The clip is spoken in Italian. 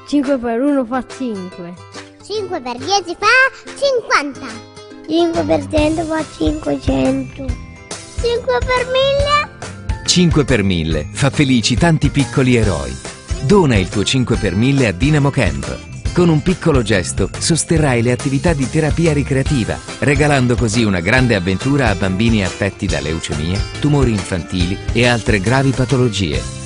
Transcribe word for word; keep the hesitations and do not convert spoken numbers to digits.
cinque per uno fa cinque. cinque per dieci fa cinquanta. cinque per cento fa cinquecento. cinque per mille. cinque per mille fa felici tanti piccoli eroi. Dona il tuo cinque per mille a Dynamo Camp. Con un piccolo gesto sosterrai le attività di terapia ricreativa, regalando così una grande avventura a bambini affetti da leucemia, tumori infantili e altre gravi patologie.